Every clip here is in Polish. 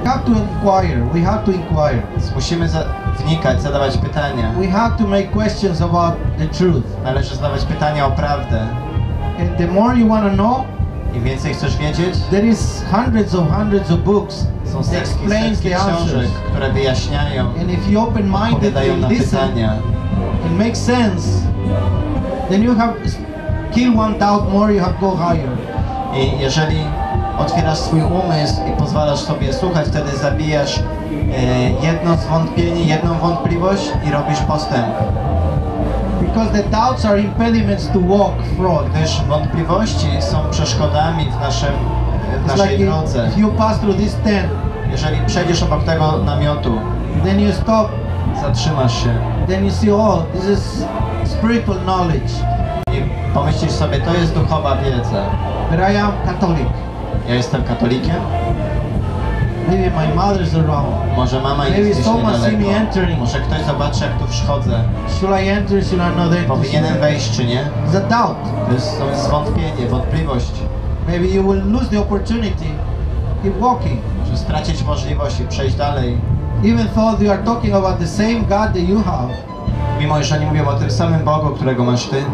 have to inquire. We have to inquire. Musimy wnikać, zadawać pytania. We have to make questions about the truth. Należy zadawać pytania o prawdę. And the more you want to know, im więcej chcesz wiedzieć, there is hundreds of books są that explains setki the książek, answers. które wyjaśniają, And if you open-minded odpowiadają and na listen, pytania. it makes sense. Then you have kill one doubt more. You have go higher. I jeżeli otwierasz swój umysł i pozwalasz sobie słuchać, wtedy zabijasz jedno zwątpienie, jedną wątpliwość i robisz postęp. Because the doubts are impediments to walk forward. Gdyż wątpliwości są przeszkodami w naszej drodze. If you pass through this tent, jeżeli przejdziesz obok tego namiotu, then you stop, zatrzymasz się then you see, oh, this is spiritual knowledge. i pomyślisz sobie, to jest duchowa wiedza. But I am Catholic. Ja jestem katolikiem, Maybe my mother's around. może mama Maybe jest gdzieś someone see me niedaleko, entering. może ktoś zobaczy, jak tu wszchodzę. Should I enter? Should I not enter? Powinienem wejść czy nie? It's a doubt. To jest zwątpienie, wątpliwość. Maybe you will lose the opportunity. Keep walking. Że stracić możliwość i przejść dalej. Even though you are talking about the same God that you have. Mimo, że oni mówią o tym samym Bogu, którego masz ty.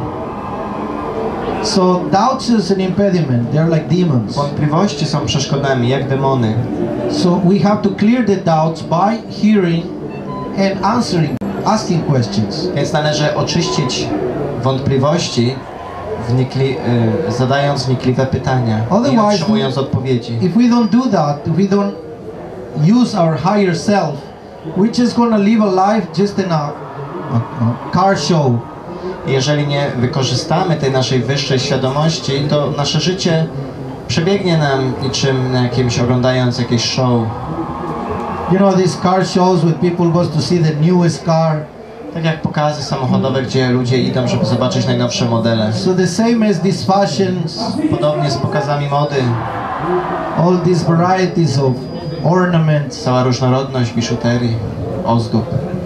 So doubts is an impediment. They're like demons. Wątpliwości są przeszkodami, jak demony. So we have to clear the doubts by hearing and answering, asking questions. Więc należy oczyścić wątpliwości, zadając wnikliwe pytania i otrzymując odpowiedzi. If we don't do that, if we don't use our higher self, we're just gonna live a life just in a car show. Jeżeli nie wykorzystamy tej naszej wyższej świadomości, to nasze życie przebiegnie nam niczym na oglądając jakieś show. You know, these car shows where people go to see the newest car. Tak jak pokazy samochodowe, gdzie ludzie idą, żeby zobaczyć najnowsze modele. So the same as these fashions. Podobnie z pokazami mody. All these varieties of ornaments. Cała różnorodność biżuterii, ozdób.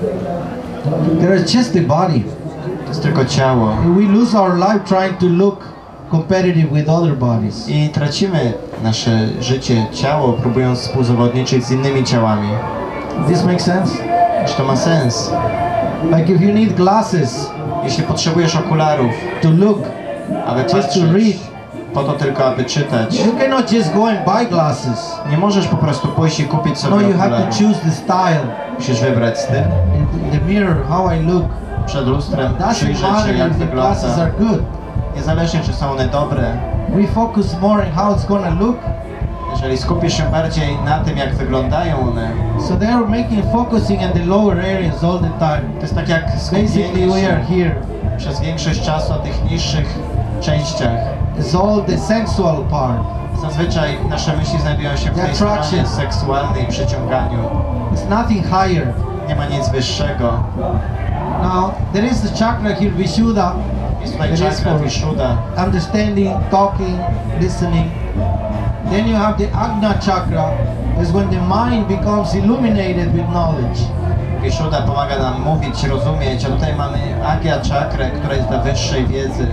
There is just the body. To jest tylko ciało. We lose our life trying to look competitive with other bodies. I tracimy nasze życie, ciało, próbując współzawodniczyć z innymi ciałami. This makes sense? Czy to ma sens? Like if you need glasses, jeśli potrzebujesz okularów, to look, aby just to patrzeć, read, po to tylko, aby czytać. you cannot just go and buy glasses. Nie możesz po prostu pójść i kupić sobie No, you have okulary. to choose the style. Musisz wybrać styl. In the mirror, how I look. Przed lustrem Doesn't przyjrzeć się, matter jak if the glasses wygląda. are good. Niezależnie, czy są one dobre. We focus more on how it's gonna look. Jeżeli skupisz się bardziej na tym, jak wyglądają one, So they are focusing in the lower areas all the time. to jest tak jak Basically, skupienie we are się here. przez większość czasu na tych niższych częściach. It's all the sensual part. Zazwyczaj nasze myśli znajdują się w tej Attraction. stronie seksualnej, przyciąganiu. It's nothing higher. Nie ma nic wyższego. Now, there is the chakra here, Vishuddha. Jest tutaj It is czakra for Vishuddha. understanding, talking, listening. Then you have the Agna chakra, is when the mind becomes illuminated with knowledge. Vishuddha pomaga nam mówić, rozumieć, a tutaj mamy Agya czakrę, która jest dla wyższej wiedzy.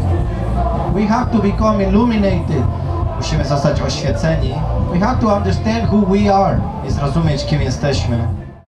We have to become illuminated. Musimy zostać oświeceni We have to understand who we are. i zrozumieć, kim jesteśmy.